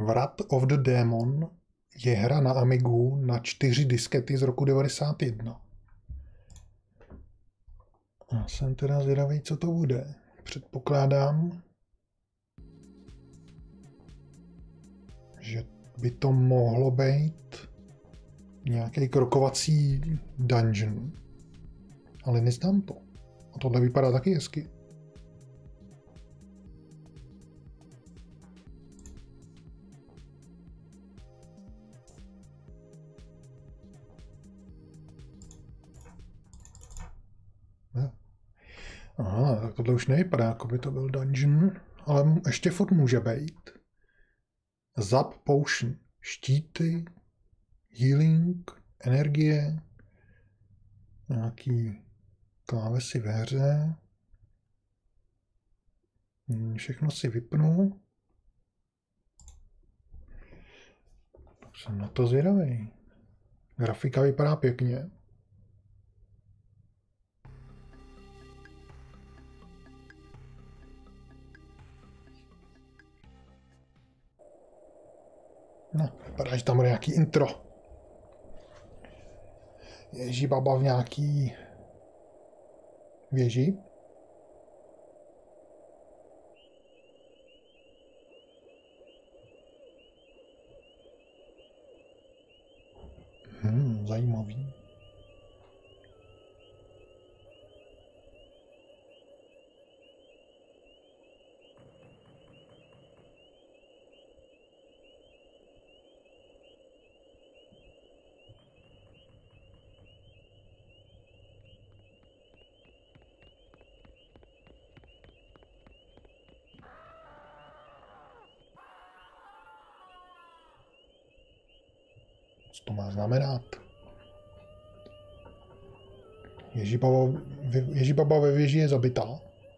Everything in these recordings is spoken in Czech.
Wrath of the Demon je hra na Amigu na 4 diskety z roku 91. Já jsem teda zvědavý, co to bude. Předpokládám, že by to mohlo být nějaký krokovací dungeon. Ale neznám to. A tohle vypadá taky hezky. Aha, tak tohle už nevypadá, jako by to byl dungeon, ale ještě furt může být. Zap potion, štíty, healing, energie, nějaký klávesy ve hře. Všechno si vypnu. Tak jsem na to zvědavý. Grafika vypadá pěkně. No, vypadá, že tam bude nějaký intro. Ježí baba v nějaký věži. Zajímavý. Co to má znamenat? Ježibaba ve věži je zabitá?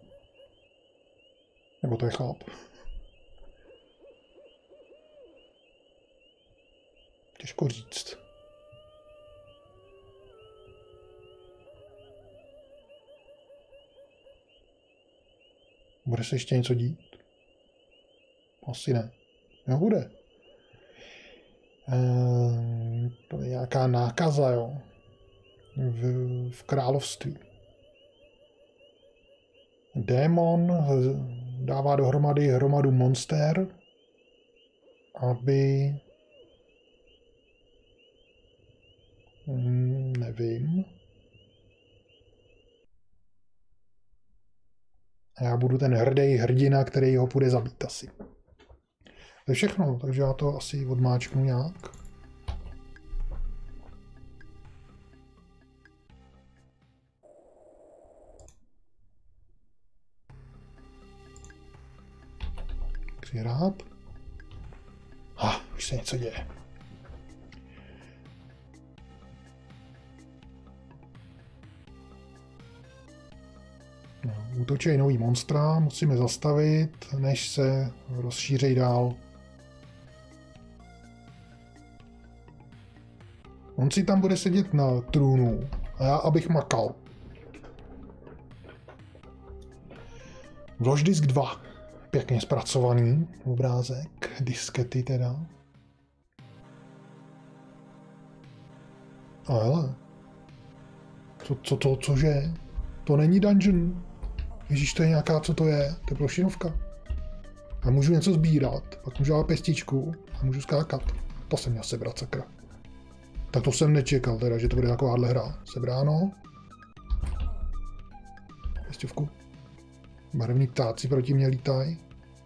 Nebo to je chlap? Těžko říct. Bude se ještě něco dít? Asi ne. Nebude. To je nějaká nákaza, jo. V království. Démon dává dohromady hromadu monster, aby... nevím. A já budu ten hrdý hrdina, který ho půjde zabít asi. To je všechno, takže já to asi odmáčknu nějak. Přihrát. Už se něco děje. Útočí nový monstra, musíme zastavit, než se rozšíří dál. On si tam bude sedět na trůnu a já abych makal. Vlož disk 2. Pěkně zpracovaný obrázek, diskety teda. A hele. Cože? To není dungeon. Ježíš, to je nějaká, co to je? To je plošinovka. A můžu něco sbírat, pak můžu dát pěstičku a můžu skákat. To jsem měl sebrat, sakra. Tak to jsem nečekal teda, že to bude takováhle hra. Sebráno. Pěstovku. Barevní ptáci proti mě lítají.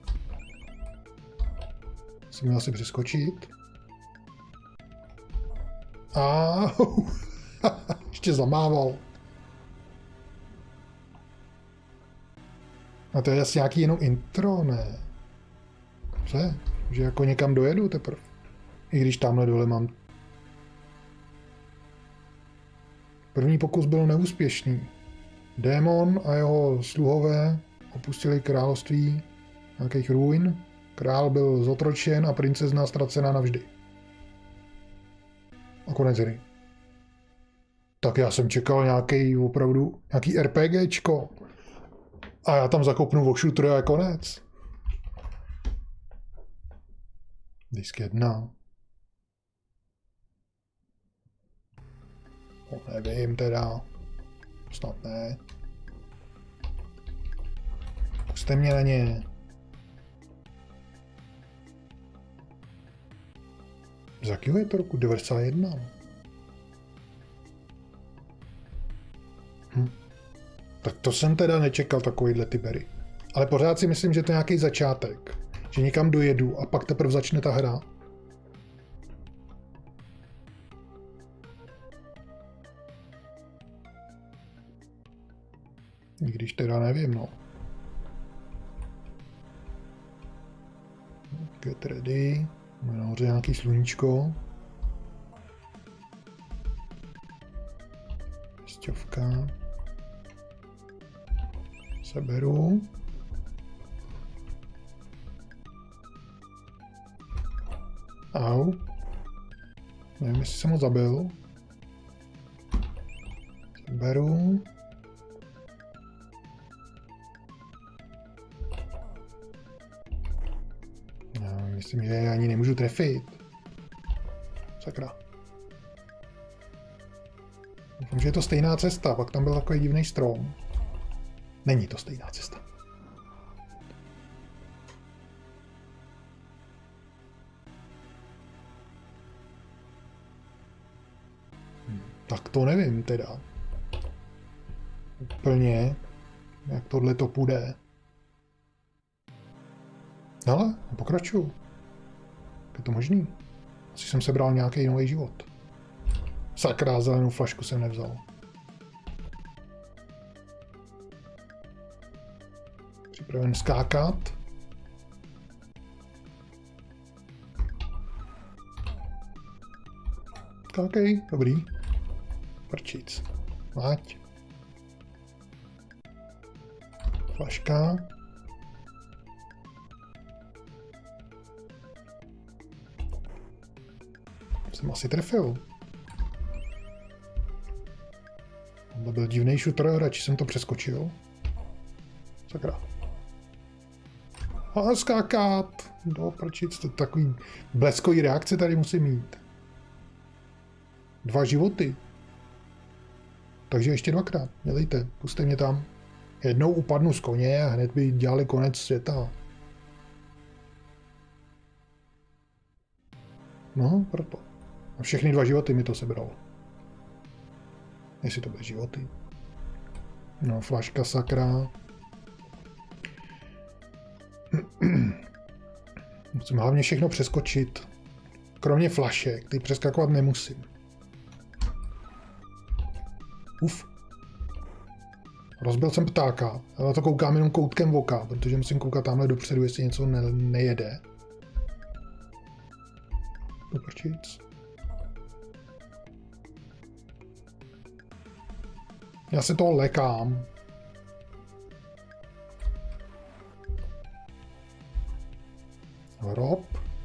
Jsem měl asi přeskočit. Ještě zamával. A to je asi nějaký jenom intro, ne? Dobře, že jako někam dojedu teprve. I když tamhle dole mám. První pokus byl neúspěšný. Démon a jeho sluhové opustili království nějakých ruin. Král byl zotročen a princezna ztracena navždy. A konec hry. Tak já jsem čekal nějaký RPGčko. A já tam zakopnu o shooter a je konec. Disk 1. Nevím teda. Snad ne. Puste mě na ně. Z jakého je to roku? 91. Tak to jsem teda nečekal, takovýhle Tibery. Ale pořád si myslím, že to je nějaký začátek. Že někam dojedu a pak teprve začne ta hra. I když teda nevím, no. Get ready. Máme nahoře nějaký sluníčko. Stěvka. Seberu. Au. Nevím, jestli jsem ho zabil. Seberu. Myslím, že já ani nemůžu trefit. Sakra. Doufám, že je to stejná cesta, pak tam byl takový divný strom. Není to stejná cesta. Tak to nevím teda. Úplně, jak tohle to půjde. Ale pokračuju. Je to možný? Asi jsem sebral nějaký nový život. Sakra, zelenou flašku jsem nevzal. Připraven skákat. Skákej, dobrý. Prčic. Máť. Flaška. Jsem asi trefil. To byl divný shooter, radši jsem to přeskočil. Sakra. A skákat. Do prčic, to takový bleskový reakce tady musím mít. 2 životy. Takže ještě 2krát. Mělejte, puste mě tam. Jednou upadnu z koně a hned by dělali konec světa. No, proto. A všechny 2 životy mi to sebralo. Jestli to bude životy. No, flaška, sakra. Musím hlavně všechno přeskočit. Kromě flašek, ty přeskakovat nemusím. Uf. Rozbil jsem ptáka. Já na to koukám jenom koutkem oka, protože musím koukat tamhle dopředu, jestli něco nejede. Doprčic. Já se toho lekám. Rob.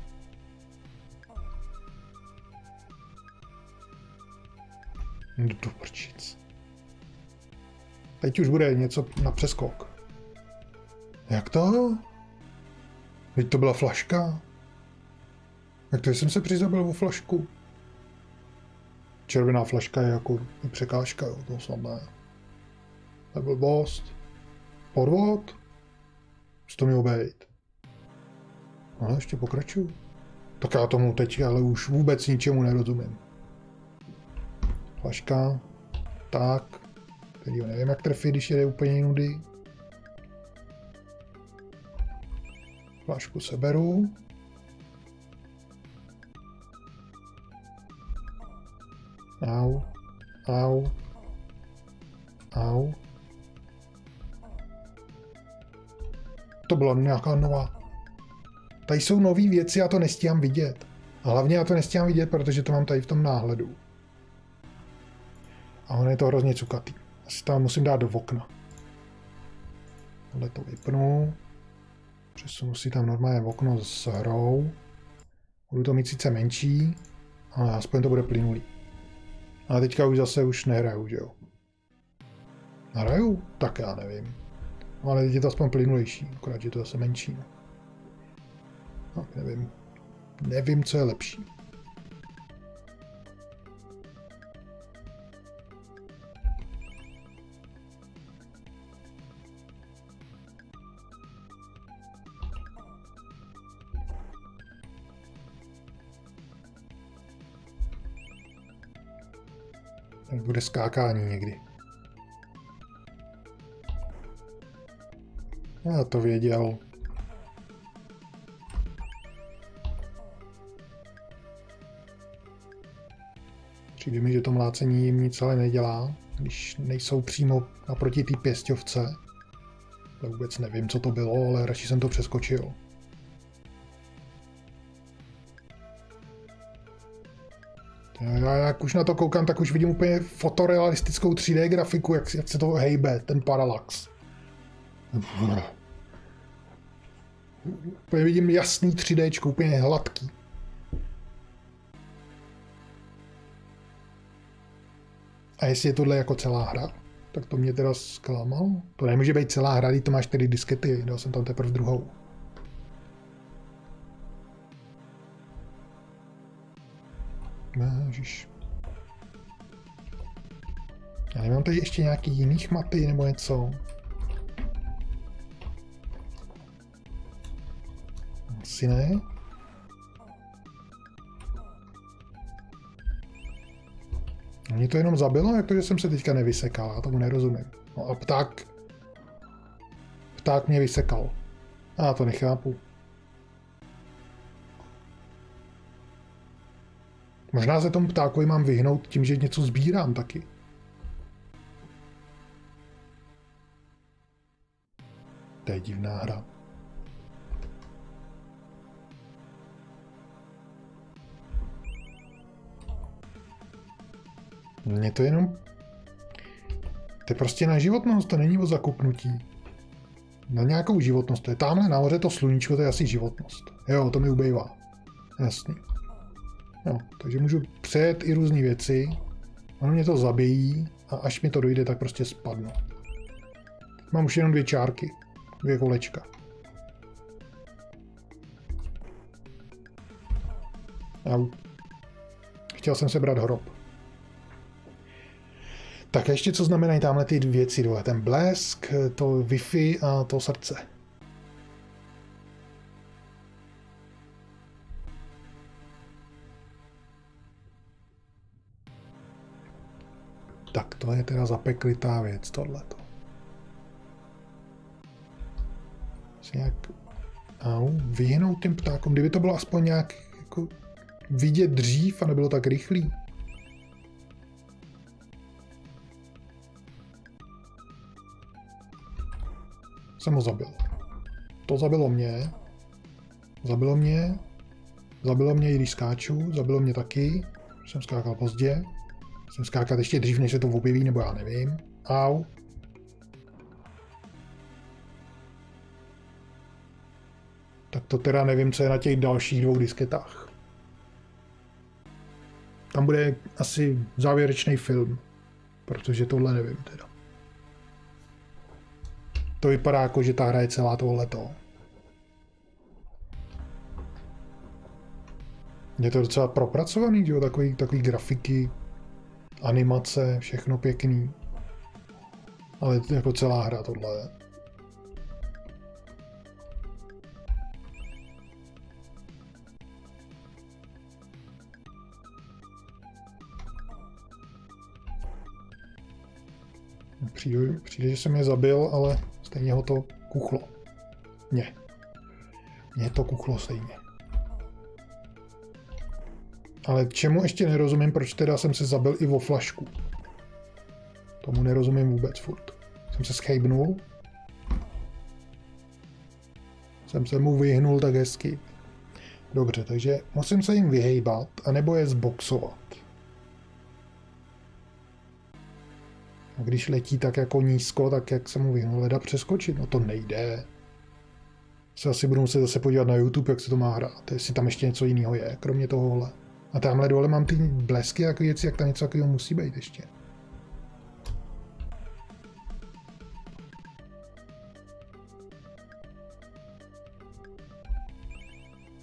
Do prčic. Teď už bude něco na přeskok. Jak to? Teď to byla flaška. Jak to jsem se přizabil o flašku? Červená flaška je jako překážka, jo, to samé. To byl blbost. Podvod? Co to mělo být? No, ještě pokračuju. Tak já tomu teď ale už vůbec ničemu nerozumím. Flaška. Tak. Teď nevím, jak trefit, když jede úplně nudy. Flašku seberu. Au. Au. Au. To byla nějaká nová. Tady jsou nové věci, já to nestíhám vidět. A hlavně já to nestíhám vidět, protože to mám tady v tom náhledu. A ono je to hrozně cukatý. Asi tam musím dát do okna. Tohle to vypnu. Přesunu si tam normálně okno s hrou. Budu to mít sice menší, ale aspoň to bude plynulý. Ale teďka už zase už nehraju, že jo? Hraju? Tak já nevím. Ale teď je to aspoň plynulejší, akorát, že to zase menší. No. Tak nevím. Nevím, co je lepší. Bude skákání někdy. Já to věděl. Přijde mi, že to mlácení jim nic ale nedělá, když nejsou přímo naproti té pěsťovce. Ale vůbec nevím, co to bylo, ale radši jsem to přeskočil. Já jak už na to koukám, tak už vidím úplně fotorealistickou 3D grafiku, jak se to hejbe, ten paralax. Úplně vidím jasný 3D, úplně hladký. A jestli je tohle jako celá hra, tak to mě teda zklamalo. To nemůže být celá hra, to máš 4 diskety, dal jsem tam teprve druhou. Ježiš. Já nemám tady ještě nějaký jiný chmaty nebo něco. Asi ne. Mě to jenom zabilo, jak to, že jsem se teďka nevysekal, já tomu nerozumím. No a pták mě vysekal. A já to nechápu. Možná se tomu ptákovi mám vyhnout tím, že něco sbírám taky. To je divná hra. Mně to jenom... To je prostě na životnost, to není o zakopnutí. Na nějakou životnost, to je tamhle nahoře to sluníčko, to je asi životnost. Jo, to mi ubejvá. Jasný. Jo, takže můžu přejet i různé věci. Ono mě to zabíjí a až mi to dojde, tak prostě spadnu. Mám už jenom 2 čárky. 2 kolečka. Au. Chtěl jsem sebrat hrob. Tak ještě co znamenají tamhle ty věci dole. Ten blesk, to Wi-Fi a to srdce. Tak to je teda zapeklitá věc, tohleto. Nějak vyhnout těm ptákům, kdyby to bylo aspoň nějak jako vidět dřív a nebylo tak rychlý. Jsem ho zabil. To zabilo mě. Zabilo mě. Zabilo mě, i když skáču. Zabilo mě taky. Jsem skákal pozdě. Jsem skákat ještě dřív, než se to objeví, nebo já nevím. Au. Tak to teda nevím, co je na těch dalších 2 disketách. Tam bude asi závěrečný film. Protože tohle nevím teda. To vypadá jako, že ta hra je celá tohleto. Je to docela propracovaný, jo? Takový grafiky, animace, všechno pěkný. Ale jako celá hra tohle. Přijde, že jsem je zabil, ale stejně ho to kuchlo. Mně to kuchlo stejně. Ale čemu ještě nerozumím, proč teda jsem se zabil i o flašku. Tomu nerozumím vůbec furt. Jsem se schejbnul. Jsem se mu vyhnul tak hezky. Dobře, takže musím se jim vyhejbat, anebo je zboxovat. A když letí tak jako nízko, tak jak se mu vyhnul, leda přeskočit, no to nejde. Se asi budu muset zase podívat na YouTube, jak se to má hrát, jestli tam ještě něco jiného je, kromě tohohle. A tamhle dole mám ty blesky, jako věci, jak tam něco takového musí být ještě.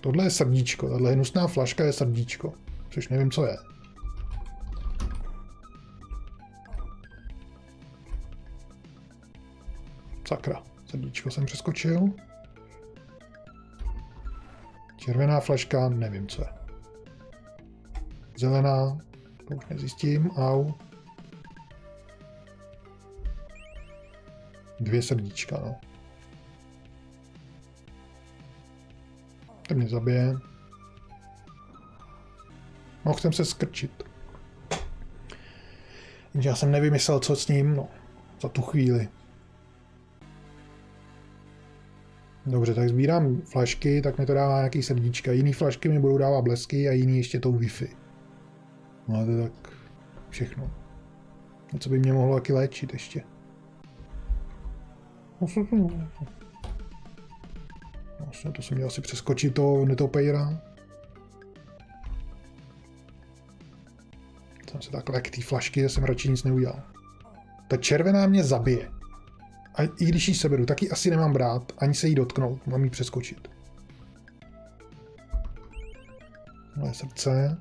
Tohle je srdíčko, tahle hnusná flaška je srdíčko, což nevím, co je. Sakra, srdíčko jsem přeskočil. Červená flaška, nevím, co je. Zelená, to už nezjistím, au. 2 srdíčka, no. To mě zabije. Mohl jsem se skrčit. Takže já jsem nevymyslel, co s ním, no, za tu chvíli. Dobře, tak sbírám flašky, tak mi to dává nějaký srdíčka. Jiný flašky mi budou dávat blesky a jiný ještě tou Wi-Fi. No a to je tak všechno. Něco by mě mohlo taky léčit ještě. Vlastně to jsem měl asi přeskočit toho netopejra. Jsem se takhle k té flašky, jsem radši nic neudělal. Ta červená mě zabije. A i když ji seberu, tak ji asi nemám brát, ani se jí dotknout, mám jí přeskočit. Moje srdce.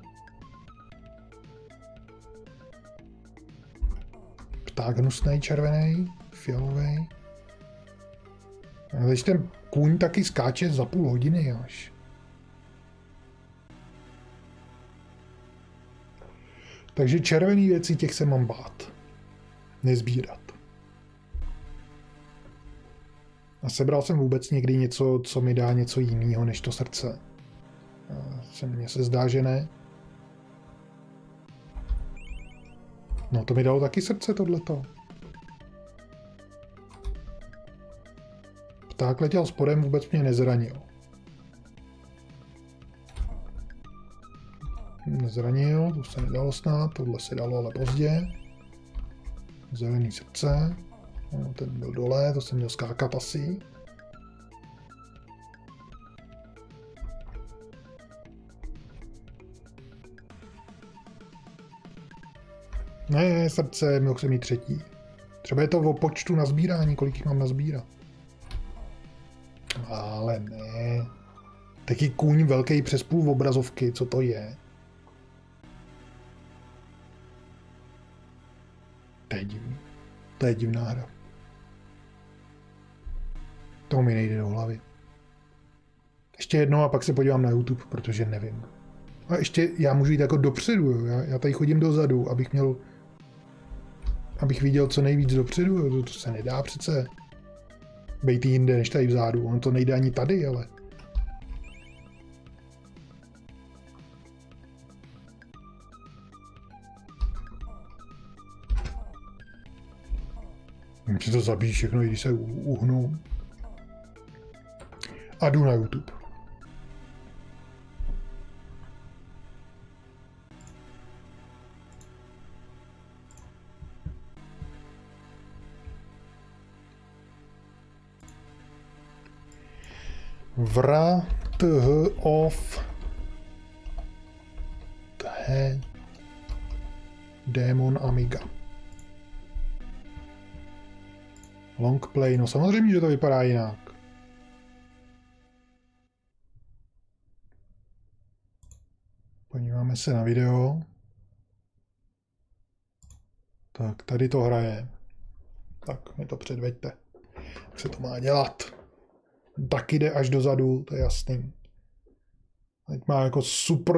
Pták hnusnej, červený, fialový. Když ten kůň taky skáče za půl hodiny až. Takže červený věci, těch se mám bát. Nezbírat. A sebral jsem vůbec někdy něco, co mi dá něco jiného než to srdce. Mně se zdá, že ne. No to mi dalo taky srdce tohleto. Pták letěl spodem, vůbec mě nezranil. Nezranil, to se nedalo snad, tohle se dalo ale pozdě. Zelený srdce. No, ten byl dole, to jsem měl skákat asi. Ne, srdce, měl jsem mít 3. Třeba je to o počtu na sbírání, kolik jich mám nazbírat. Ale ne. Taky kůň velký přes půl obrazovky, co to je? To je divný. To je divná hra. To mi nejde do hlavy. Ještě jednou a pak se podívám na YouTube, protože nevím. A ještě já můžu jít jako dopředu, jo? Já tady chodím dozadu, abych viděl co nejvíc dopředu, jo? To se nedá přece bejt jinde než tady vzadu. On to nejde ani tady, ale... Mě to zabíjí všechno, i když se uhnu. A jdu na YouTube. Wrath of the Demon Amiga. Long play, no samozřejmě, že to vypadá jinak. Podíváme se na video. Tak, tady to hraje. Tak, mi to předveďte. Jak se to má dělat. Tak jde až dozadu, to je jasný. Teď má jako super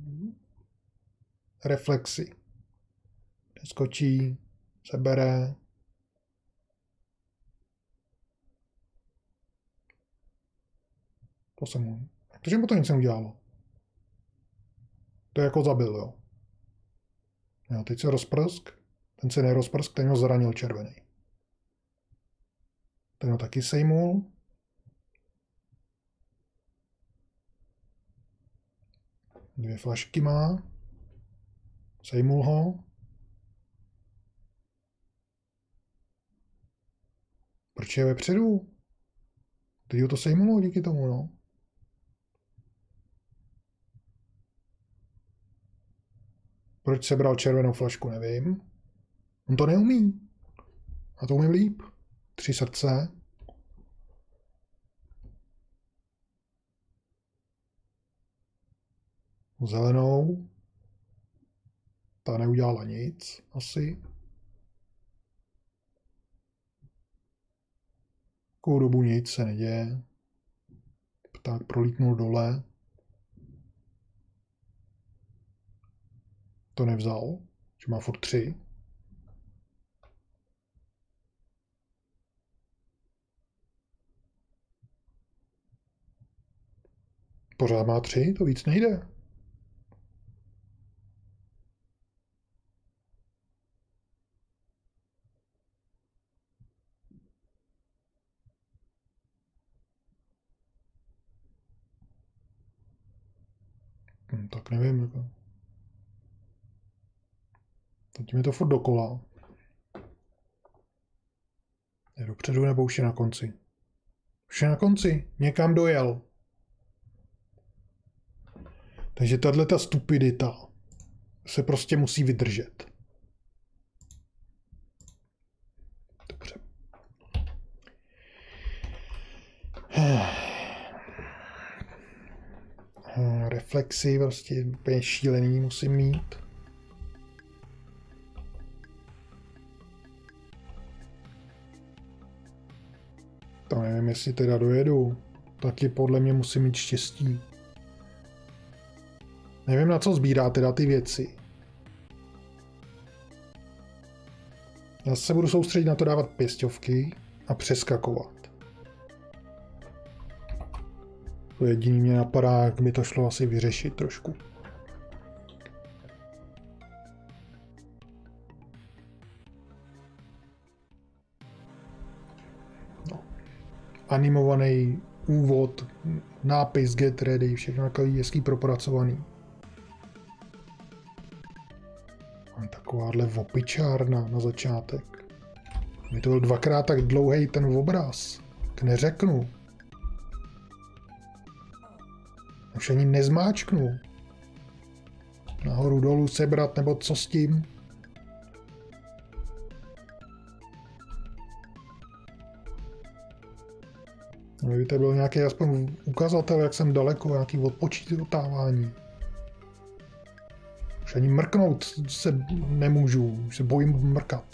reflexy. Skočí, sebere. To jsem mu... Takže mu to nic neudělalo. To je jako zabil, jo. Jo, teď se rozprsk. Ten se nerozprsk, ten ho zranil červený. Ten ho taky sejmul. Dvě flašky má. Sejmul ho. Proč je vepředu? Teď ho to sejmulo díky tomu, no. Proč sebral červenou flašku, nevím. On to neumí. A to umím líp. 3 srdce. Zelenou. Ta neudělala nic, asi. Takovou dobu nic se neděje. Pták prolítnul dole. To nevzal, že má furt 3. Pořád má 3, to víc nejde. Tak nevím. Teď mi to furt dokola. Je dopředu nebo už je na konci? Už je na konci. Někam dojel. Takže tato stupidita se prostě musí vydržet. Dobře. Reflexy prostě úplně šílený musím mít. To nevím, jestli teda dojedu. Taky podle mě musím mít štěstí. Nevím, na co sbírá teda ty věci. Já se budu soustředit na to dávat pěsťovky a přeskakovat. To jediný mě napadá, jak by to šlo asi vyřešit trošku. No. Animovaný úvod, nápis Get Ready, všechno takový hezký propracovaný. Mám takováhle vopičárna na začátek. Mě to byl 2krát tak dlouhý ten obraz. Tak neřeknu. Už ani nezmáčknu. Nahoru dolů sebrat, nebo co s tím? Kdyby to byl nějaký aspoň ukazatel, jak jsem daleko, nějaký odpočítávání. Už ani mrknout se nemůžu, už se bojím mrkat.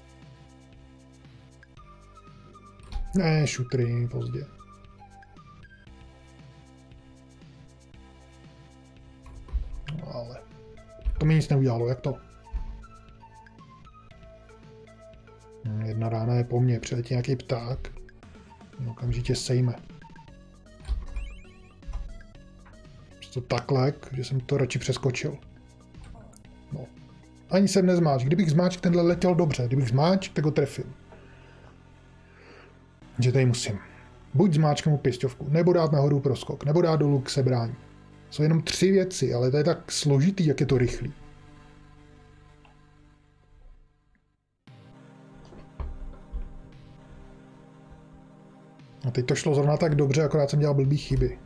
Ne, šutry, pozdě. No, ale to mi nic neudělalo, jak to? Jedna rána je po mně, přiletí nějaký pták. Okamžitě sejme. To takhle, že jsem to radši přeskočil. No. Ani jsem nezmáč. Kdybych zmáčk, tenhle letěl dobře. Kdybych zmáčk, tak ho trefil. Že tady musím. Buď zmáčknout pěsťovku, nebo dát nahoru proskok, nebo dát dolů k sebrání. Jsou jenom 3 věci, ale to je tak složitý, jak je to rychlý. A teď to šlo zrovna tak dobře, akorát jsem dělal blbý chyby.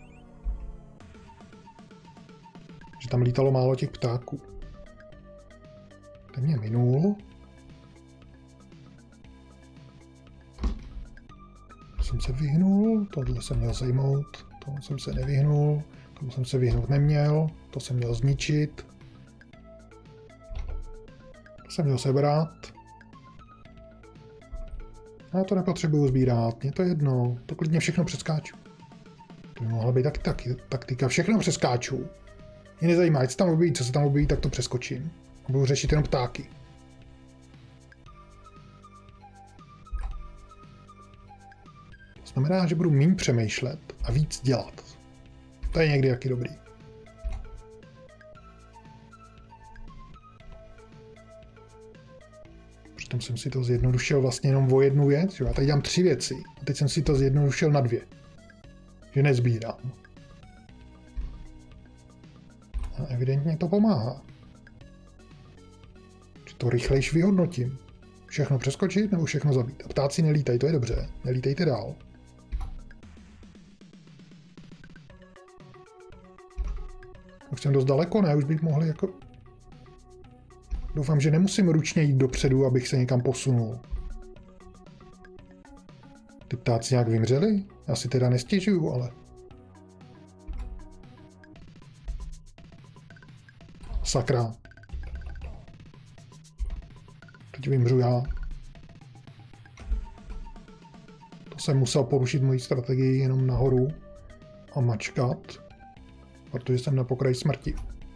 Že tam lítalo málo těch ptáků. Ten mě minul. To jsem se vyhnul, tohle jsem měl zajmout, tomu jsem se nevyhnul, tomu jsem se vyhnout neměl, to jsem měl zničit. To jsem měl sebrat. Já to nepotřebuju sbírat, mě to jedno, to klidně všechno přeskáču. To by mohla být taky taktika, všechno přeskáču. Mě nezajímá, co tam objeví, co se tam objeví, tak to přeskočím. A budu řešit jenom ptáky. To znamená, že budu méně přemýšlet a víc dělat. To je někdy taky dobrý. Přitom jsem si to zjednodušil vlastně jenom o jednu věc, že já tady dělám 3 věci. A teď jsem si to zjednodušil na 2. Že nezbírám. A evidentně to pomáhá. Že to rychlejš vyhodnotím. Všechno přeskočit nebo všechno zabít. A ptáci nelítají, to je dobře. Nelítejte dál. Už jsem dost daleko, ne? Už bych mohl jako... Doufám, že nemusím ručně jít dopředu, abych se někam posunul. Ty ptáci nějak vymřeli? Já si teda nestěžuju, ale... Sakra. Teď vymřu já. To jsem musel porušit moji strategii jenom nahoru a mačkat, protože jsem na pokraji smrti.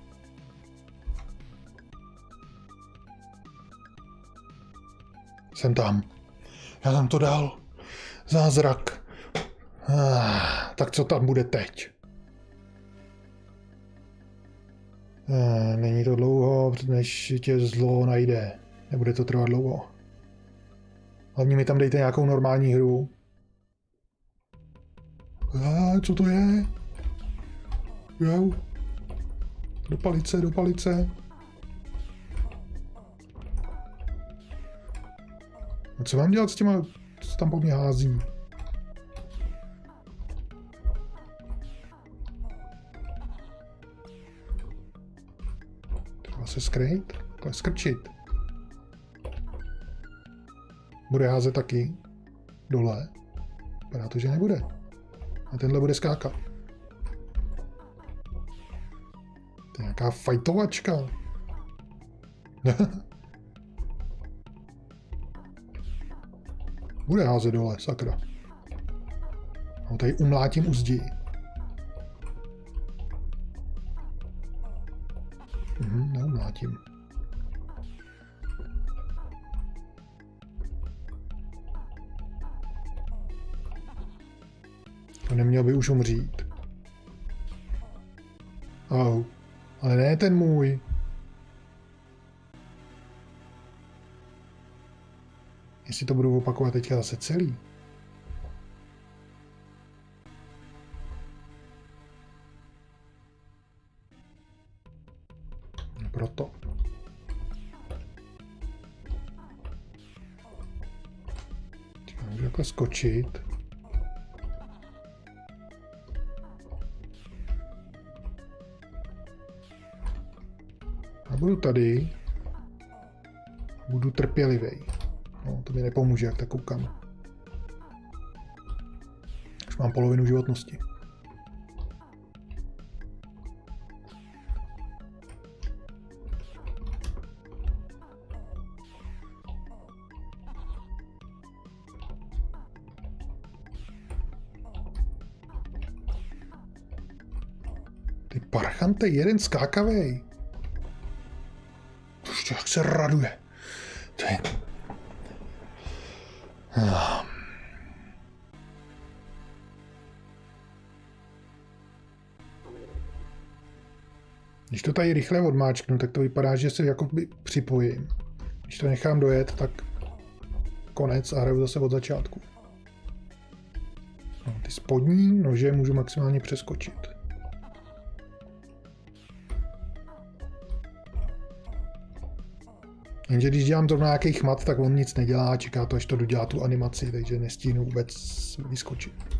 Jsem tam. Já jsem to dal. Zázrak. Tak co tam bude teď? Není to dlouho, než tě zlo najde. Nebude to trvat dlouho. Hlavně mi tam dejte nějakou normální hru. Co to je? Jo. Do palice, do palice. A co mám dělat s těma, co tam po mně hází? Třeba se skrýt? Takhle skrčit. Bude házet taky dole. Vypadá to, že nebude. A tenhle bude skákat. To je nějaká fajtovačka. Bude házet dole, sakra. A tady umlátím u zdi. Neumlátím. To neměl by už umřít. Ale ne ten můj. Jestli to budu opakovat teďka zase celý. Proto. Můžu takhle skočit. A budu tady. Budu trpělivý. No, to mi nepomůže, jak tak koukám. Už mám polovinu životnosti. Ty parchante, jeden skákavej. Prostě jak se raduje. To je... Když to tady rychle odmáčknu, tak to vypadá, že se jakoby připojím. Když to nechám dojet, tak konec a hraju zase od začátku. No, ty spodní nože můžu maximálně přeskočit. Jenže když dělám to na nějaký chmat, tak on nic nedělá, čeká to, až to dodělá tu animaci, takže nestíhnu vůbec vyskočit.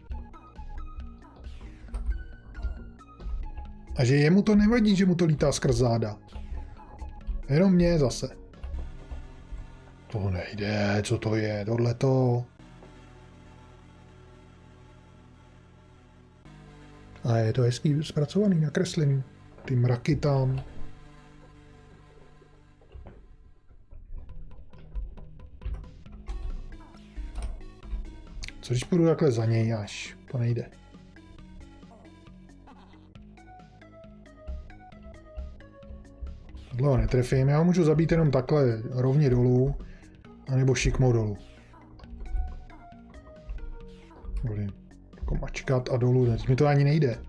A že jemu to nevadí, že mu to lítá skrz záda. Jenom mě zase. To nejde, co to je, tohleto. A je to hezký zpracovaný, nakreslený. Ty mraky tam. Co když půjdu takhle za něj až? To nejde. Tohle ho netrefím, já ho můžu zabít jenom takhle rovně dolů, anebo šikmou dolů. Budím jako mačkat a dolů, teď mi to ani nejde.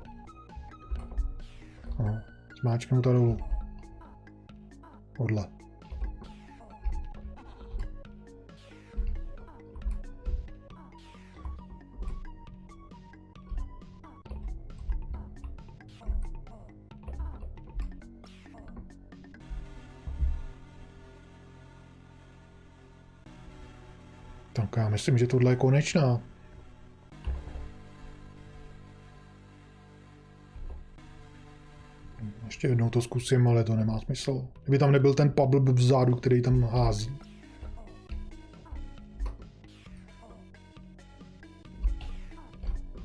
No, zmáčknout a dolů. Podle. Tak já myslím, že tohle je konečná. Ještě jednou to zkusím, ale to nemá smysl. Kdyby tam nebyl ten Pabl vzadu, který tam hází.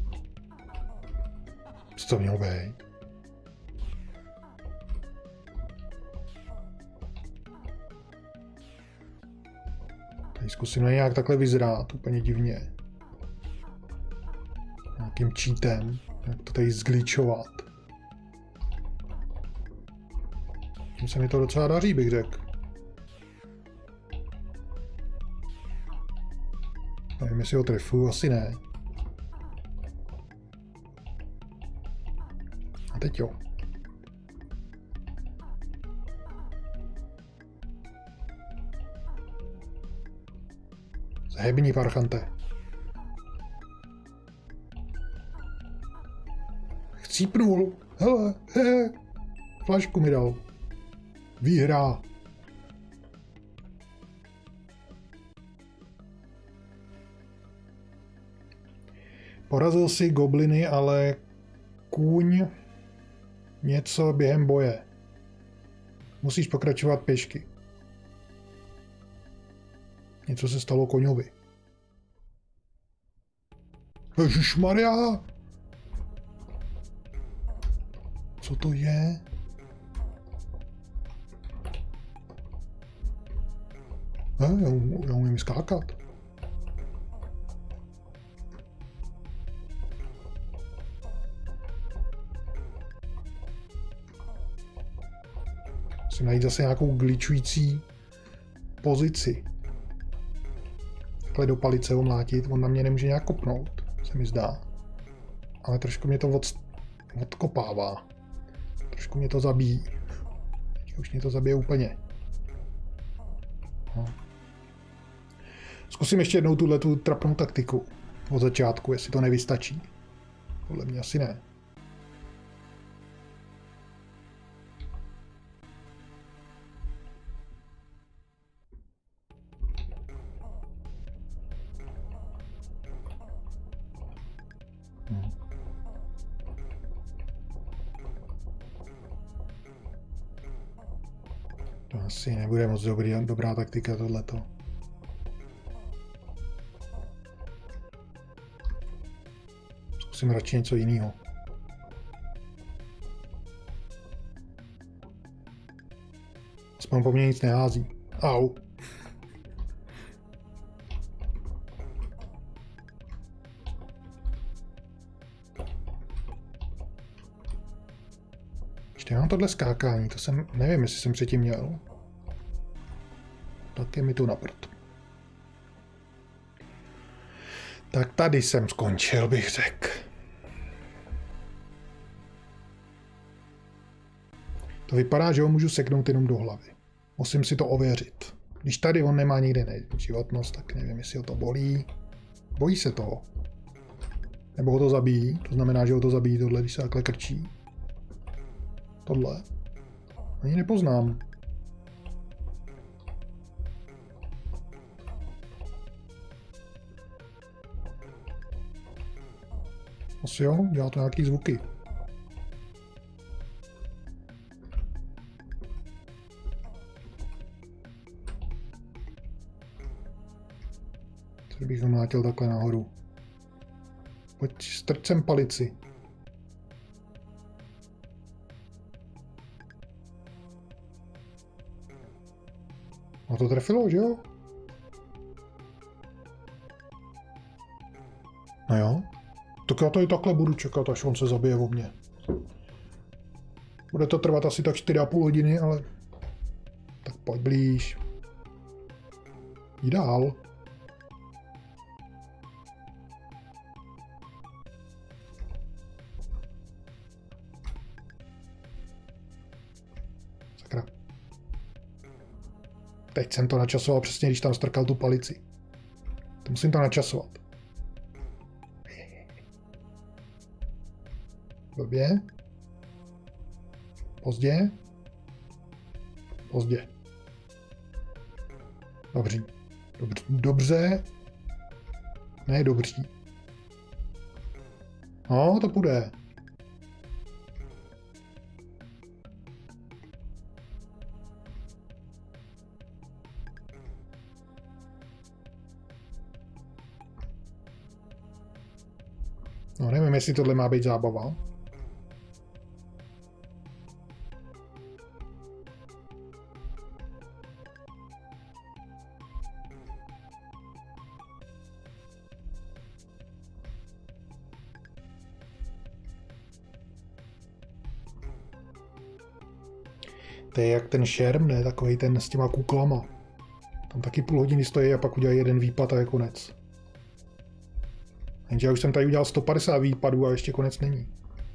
Co to mělo být? Zkusím na nějak takhle vyzrát, úplně divně. Nějakým cheatem, jak to tady zgličovat. Tím se mi to docela daří, bych řekl. Nevím, jestli ho trefuju, asi ne. A teď jo. Zhebni, parchante. Chcípnul. Hele, flašku mi dal. Výhra. Porazil si gobliny, ale kůň něco během boje. Musíš pokračovat pěšky. Něco se stalo koňovi. Ježišmarja! Co to je? Já umím skákat. Musím najít zase nějakou glitchující pozici. Takhle do palice ho mlátit, on na mě nemůže nějak kopnout, se mi zdá. Ale trošku mě to odkopává. Trošku mě to zabíjí. Už mě to zabije úplně. No. Zkusím ještě jednou tu trapnou taktiku od začátku, jestli to nevystačí. Podle mě asi ne. To asi nebude moc dobrá taktika tohleto. Zkusím radši něco jiného. Aspoň po mně nic nehází. Au. Ještě mám tohle skákání, to jsem, nevím, jestli jsem předtím měl. Tak je mi tu na prd. Tak tady jsem skončil, bych řekl. To vypadá, že ho můžu seknout jenom do hlavy. Musím si to ověřit. Když tady on nemá nikde životnost, tak nevím, jestli ho to bolí. Bojí se toho. Nebo ho to zabíjí, to znamená, že ho to zabíjí tohle, když se takhle krčí. Tohle. Ani nepoznám. Asi jo, dělá to nějaký zvuky. Tady bych ho mlátil takhle nahoru. Pojď, strč sem palici. A to trefilo, že jo? No jo. Tak já tady takhle budu čekat, až on se zabije o mě. Bude to trvat asi tak 4,5 hodiny, ale... Tak pojď blíž. Jdi dál. Sakra. Teď jsem to načasoval přesně, když tam strkal tu palici. To musím to načasovat. Blbě. Pozdě. Pozdě. Dobří. Dobře. Ne, dobří. No, to půjde. No, nevím, jestli tohle má být zábava. To je jak ten šerm, ne? Takový ten s těma kuklama. Tam taky půl hodiny stojí a pak udělají jeden výpad a je konec. Jenže já už jsem tady udělal 150 výpadů a ještě konec není.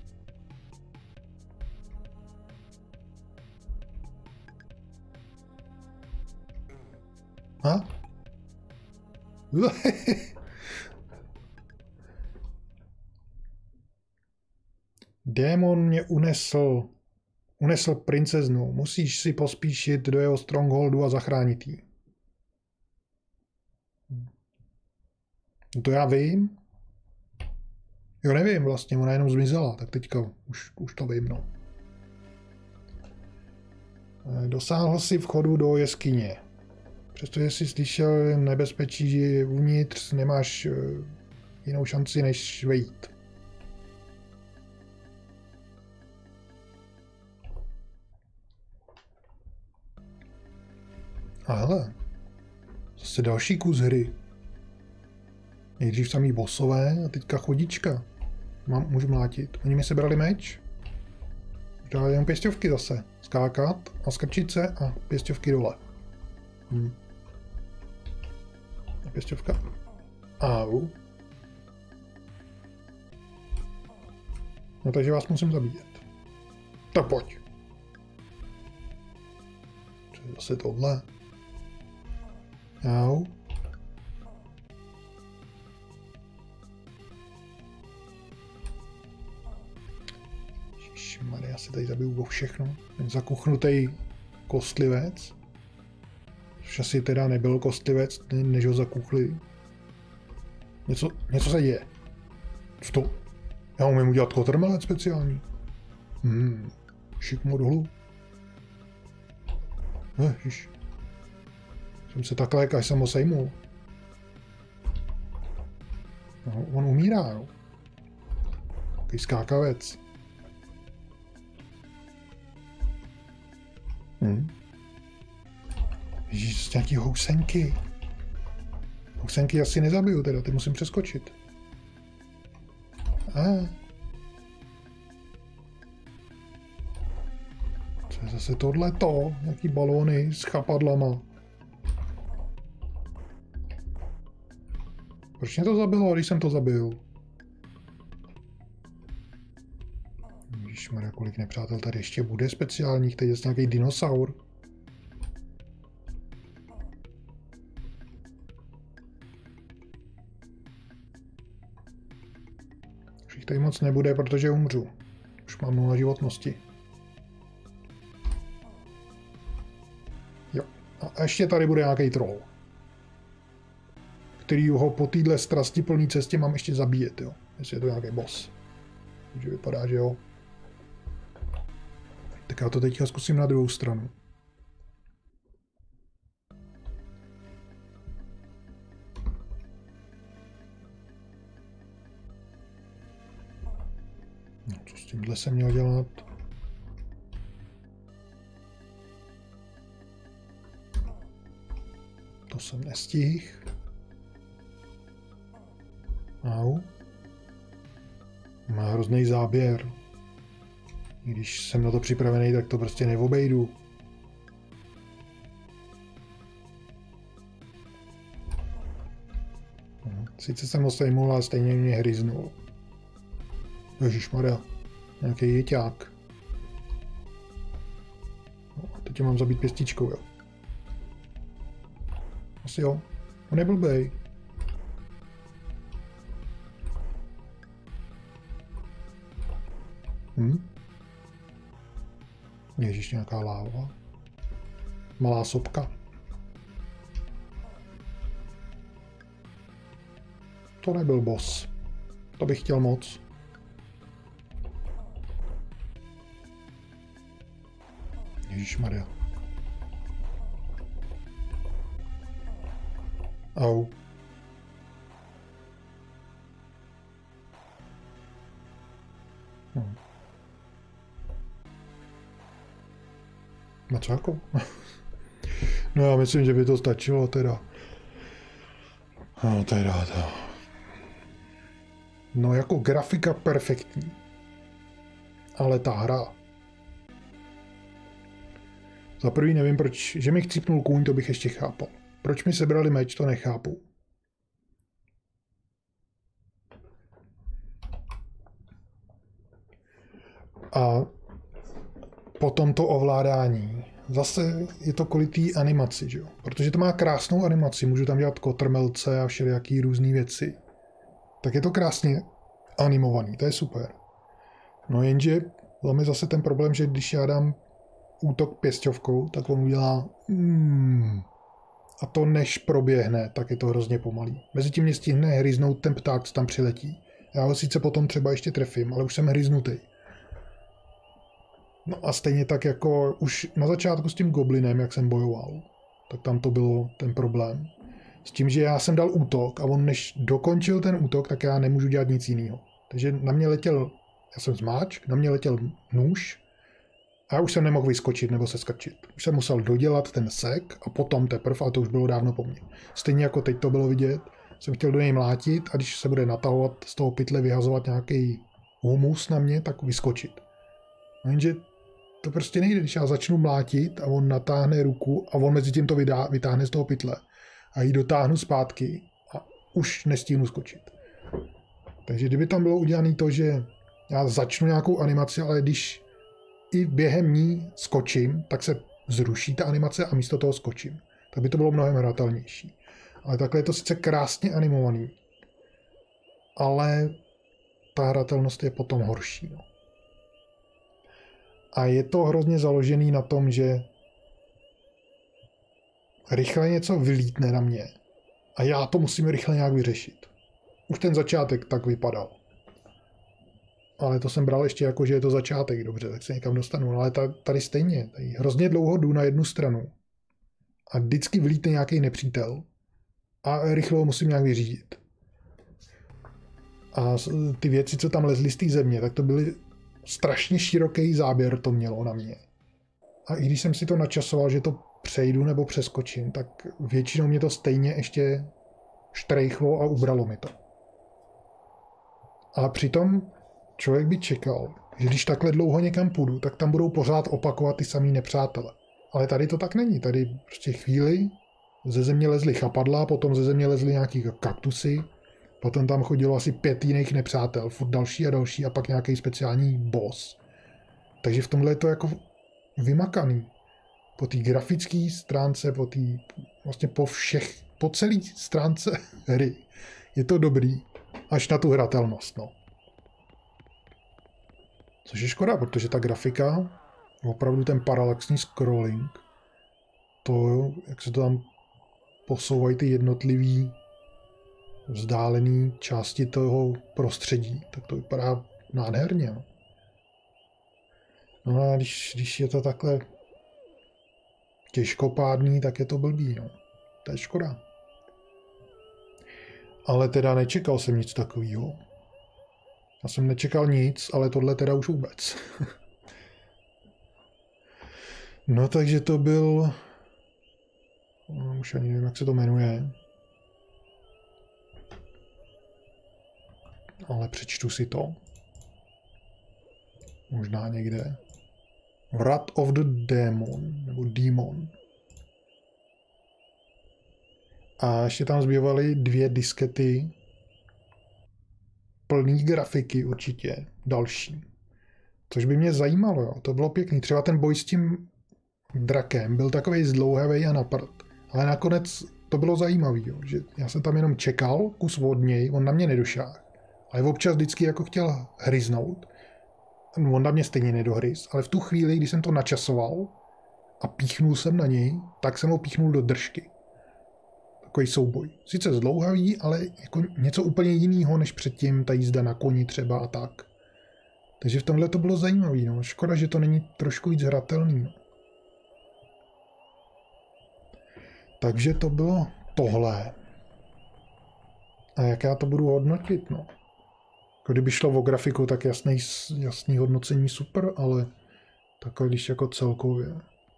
A? Démon mě unesl princeznu. Musíš si pospíšit do jeho strongholdu a zachránit ji. To já vím. Jo, nevím vlastně, ona jenom zmizela, tak teďka už to vím, no. Dosáhl si vchodu do jeskyně. Přestože jsi slyšel nebezpečí, že uvnitř nemáš jinou šanci, než vejít. A hele, zase další kus hry. Nejdřív samý bossové a teďka chodička. Můžu mlátit. Oni mi sebrali meč. Dali jenom pěsťovky zase. Skákat a skrčit se a pěsťovky dole. A pěsťovka. Au. No takže vás musím zabíjet. Tak pojď. Co je zase tohle? Au. Ježišmarja, já si tady zabiju o všechno. Ten zakuchnutý kostlivec. Což asi teda nebyl kostlivec, než ho zakuchli. Něco se děje. Co to? Já umím udělat kotrmelec speciální. Šikmo dolů. Ježiš. Jsem se takhle, až jsem ho sejmul. No, on umírá, jo. Takový skákavec. Ježiš, nějaký housenky. Housenky asi nezabiju teda, ty musím přeskočit. Co je zase tohleto? Nějaký balóny s chapadlama. Proč mě to zabilo, když jsem to zabil? Ježišmarja, kolik nepřátel tady ještě bude speciálních, tady je nějaký dinosaur. Už jich tady moc nebude, protože umřu. Už mám 0 životnosti. Jo, a ještě tady bude nějaký troll. Který ho po téhle strastiplné cestě mám ještě zabíjet, jo. Jestli je to nějaký boss. Takže vypadá, že jo. Tak já to teďka zkusím na druhou stranu. No, co s tímhle jsem měl dělat? To jsem nestihl. Au. Má hrozný záběr. I když jsem na to připravený, tak to prostě neobejdu. Sice jsem ho sejmul, ale stejně mě hryznul. Ježišmarja, nějaký jeťák. No, a teď mám zabít pěstičkou, jo. Asi jo. On je blbej. Ježíš, nějaká láva. Malá sopka. To nebyl boss. To bych chtěl moc. Ježišmarja. Au. No co jako? No já myslím, že by to stačilo teda. No teda to. No jako grafika perfektní. Ale ta hra. Za prvý nevím, proč, že mi chcípnul kůň, to bych ještě chápal. Proč mi sebrali meč, to nechápu. A potom to ovládání. Zase je to kvůli té animaci, že jo? Protože to má krásnou animaci, můžu tam dělat kotrmelce a všelijaký různé věci. Tak je to krásně animovaný, to je super. No jenže tam je zase ten problém, že když já dám útok pěsťovkou, tak on udělá a to než proběhne, tak je to hrozně pomalý. Mezitím mě stihne hryznout ten pták, co tam přiletí. Já ho sice potom třeba ještě trefím, ale už jsem hryznutý. No a stejně tak jako už na začátku s tím goblinem, jak jsem bojoval, tak tam to bylo ten problém. S tím, že já jsem dal útok a on než dokončil ten útok, tak já nemůžu dělat nic jiného. Takže na mě letěl, já jsem zmáčk, na mě letěl nůž a já už jsem nemohl vyskočit nebo se skrčit. Už jsem musel dodělat ten sek a potom teprve, a to už bylo dávno po mně. Stejně jako teď to bylo vidět, jsem chtěl do něj mlátit a když se bude natahovat z toho pytle, vyhazovat nějaký humus na mě, tak vyskočit. Jenže to prostě nejde, když já začnu mlátit a on natáhne ruku a on mezi tím to vytáhne z toho pytle a ji dotáhnu zpátky a už nestihnu skočit. Takže kdyby tam bylo udělané to, že já začnu nějakou animaci, ale když i během ní skočím, tak se zruší ta animace a místo toho skočím. Tak by to bylo mnohem hratelnější. Ale takhle je to sice krásně animovaný, ale ta hratelnost je potom horší. No. A je to hrozně založený na tom, že rychle něco vylítne na mě a já to musím rychle nějak vyřešit. Už ten začátek tak vypadal. Ale to jsem bral ještě jako, že je to začátek, dobře, tak se někam dostanu. No ale tady stejně, tady hrozně dlouho jdu na jednu stranu a vždycky vylítne nějaký nepřítel a rychle ho musím nějak vyřídit. A ty věci, co tam lezly z té země, tak to byly strašně široký záběr to mělo na mě. A i když jsem si to načasoval, že to přejdu nebo přeskočím, tak většinou mě to stejně ještě štrejchlo a ubralo mi to. A přitom člověk by čekal, že když takhle dlouho někam půjdu, tak tam budou pořád opakovat ty samý nepřátele. Ale tady to tak není. Tady prostě chvíli ze země lezly chapadla, potom ze země lezly nějaký kaktusy, potom tam chodilo asi 5 jiných nepřátel, furt další a další a pak nějaký speciální boss. Takže v tomhle je to jako vymakaný. Po té grafické stránce, vlastně po celé stránce hry je to dobrý, až na tu hratelnost, no. Což je škoda, protože ta grafika, opravdu ten paralaxní scrolling, to, jak se to tam posouvají ty jednotlivý vzdálené části toho prostředí, tak to vypadá nádherně. No a když je to takhle těžkopádný, tak je to blbý. No. To je škoda. Ale teda nečekal jsem nic takového. Já jsem nečekal nic, ale tohle teda už vůbec. No takže to byl... už ani nevím, jak se to jmenuje. Ale přečtu si to. Možná někde. Wrath of the Demon, nebo Demon. A ještě tam zbývaly 2 diskety plný grafiky určitě, další. Což by mě zajímalo, jo. To bylo pěkný. Třeba ten boj s tím drakem byl takovej zdlouhavej a na prd. Ale nakonec to bylo zajímavý, jo. Že já jsem tam jenom čekal kus od něj, on na mě nedošáhl. Ale občas vždycky jako chtěl hryznout. On na mě stejně nedohryz, ale v tu chvíli, kdy jsem to načasoval a píchnul jsem na něj, tak jsem ho píchnul do držky. Takový souboj. Sice zdlouhavý, ale jako něco úplně jiného, než předtím ta jízda na koni třeba a tak. Takže v tomhle to bylo zajímavý. No. Škoda, že to není trošku víc hratelný. No. Takže to bylo tohle. A jak já to budu hodnotit, no. Kdyby šlo o grafiku, tak jasný hodnocení super, ale takhle když jako celkově.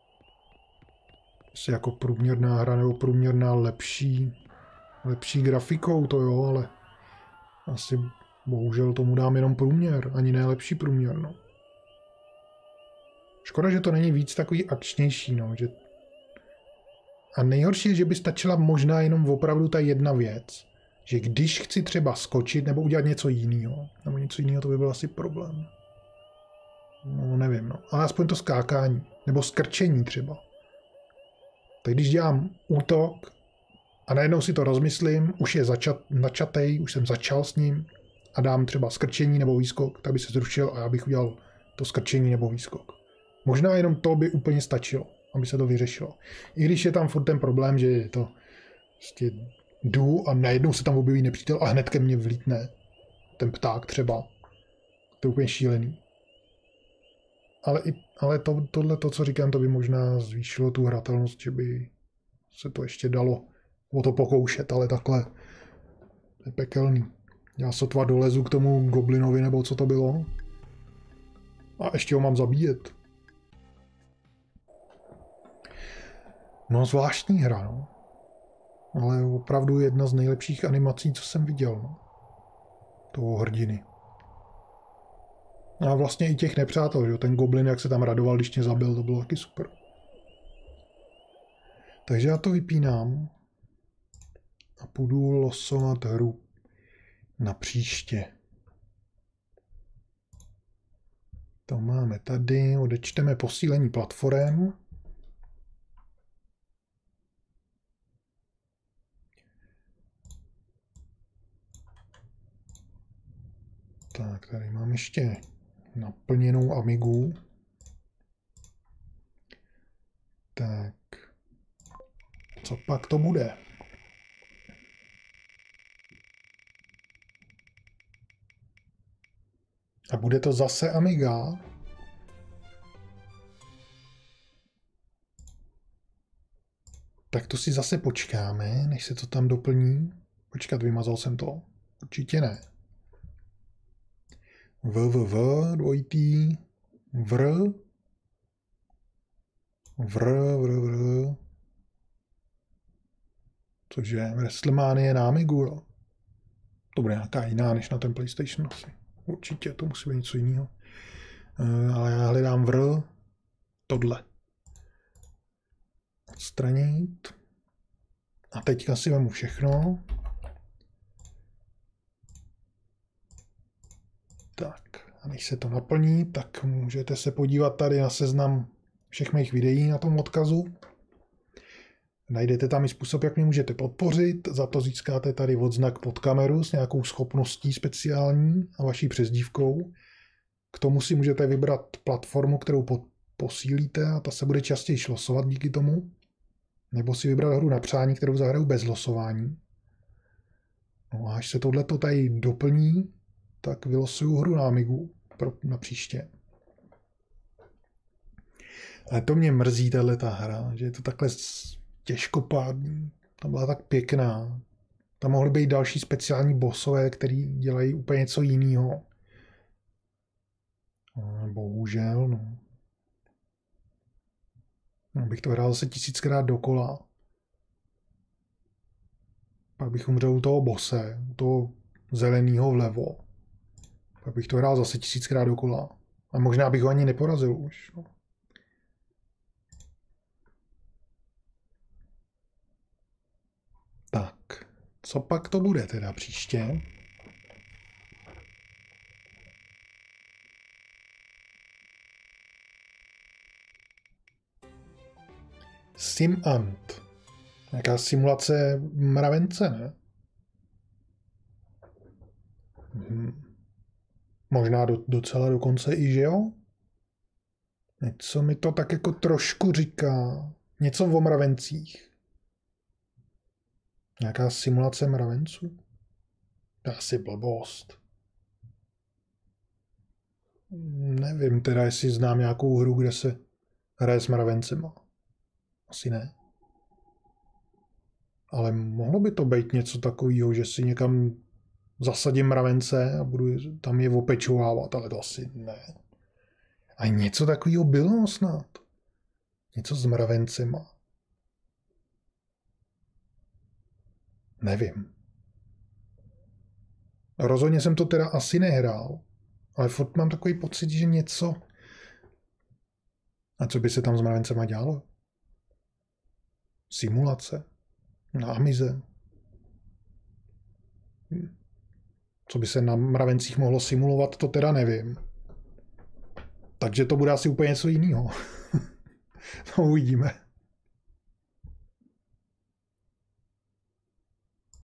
Asi jako průměrná hra nebo průměrná lepší grafikou, to jo, ale asi bohužel tomu dám jenom průměr, ani ne lepší průměr, no. Škoda, že to není víc takový akčnější, no, že... A nejhorší je, že by stačila možná jenom opravdu ta jedna věc, že když chci třeba skočit nebo udělat něco jiného, nebo něco jiného, to by byl asi problém. No, nevím, no. Ale aspoň to skákání, nebo skrčení třeba. Tak když dělám útok a najednou si to rozmyslím, už je načatej, už jsem začal s ním a dám třeba skrčení nebo výskok, tak by se zrušil a já bych udělal to skrčení nebo výskok. Možná jenom to by úplně stačilo, aby se to vyřešilo. I když je tam furt ten problém, že je to prostě jdu a najednou se tam objeví nepřítel a hned ke mně vlítne ten pták třeba. To je úplně šílený. Ale tohle, co říkám, to by možná zvýšilo tu hratelnost, že by se to ještě dalo o to pokoušet, ale takhle je pekelný. Já sotva dolezu k tomu goblinovi, nebo co to bylo. A ještě ho mám zabíjet. No, zvláštní hra, no. Ale opravdu jedna z nejlepších animací, co jsem viděl, no. Toho hrdiny. A vlastně i těch nepřátel, že? Ten goblin, jak se tam radoval, když mě zabil, to bylo taky super. Takže já to vypínám a půjdu losovat hru na příště. To máme tady, odečteme posílení platform. Tak, tady mám ještě naplněnou Amigu. Tak, co pak to bude? A bude to zase Amiga? Tak to si zase počkáme, než se to tam doplní. Počkat, vymazal jsem to. Určitě ne. www, dvojitý, vr, cože, WrestleMania na Amigu, jo. To bude nějaká jiná než na ten PlayStation asi. Určitě, to musí být něco jiného. Ale já hledám tohle. Odstranit. A teďka si vemu všechno. Tak, a než se to naplní, tak můžete se podívat tady na seznam všech mých videí na tom odkazu. Najdete tam i způsob, jak mě můžete podpořit. Za to získáte tady odznak pod kameru s nějakou schopností speciální a vaší přezdívkou. K tomu si můžete vybrat platformu, kterou posílíte a ta se bude častěji losovat díky tomu. Nebo si vybrat hru na přání, kterou zahraju bez losování. No a až se tohleto tady doplní, tak vylosuju hru na Amigu na příště. Ale to mě mrzí, tato hra, že je to takhle těžkopádný. Ta byla tak pěkná. Tam mohly být další speciální bossové, který dělají úplně něco jiného. Bohužel, no. Bych to hrál zase 1000krát dokola. Pak bych umřel u toho bosse, u toho zeleného vlevo. Pak bych to hrál zase 1000krát dokola. A možná bych ho ani neporazil už. No. Tak, co pak to bude teda příště? SimAnt. Nějaká simulace mravence, ne? Možná docela dokonce i, že jo? Něco mi to tak jako trošku říká. Něco o mravencích. Nějaká simulace mravenců? To je asi blbost. Nevím teda, jestli znám nějakou hru, kde se hraje s mravencema. Asi ne. Ale mohlo by to být něco takového, že si někam zasadím mravence a budu tam je opečovávat, ale to asi ne. A něco takového bylo snad. Něco s mravencema. Nevím. Rozhodně jsem to teda asi nehrál, ale furt mám takový pocit, že něco A co by se tam s mravencema dělalo? Simulace? Na Amize? Co by se na mravencích mohlo simulovat, to teda nevím. Takže to bude asi úplně něco jiného. No, uvidíme.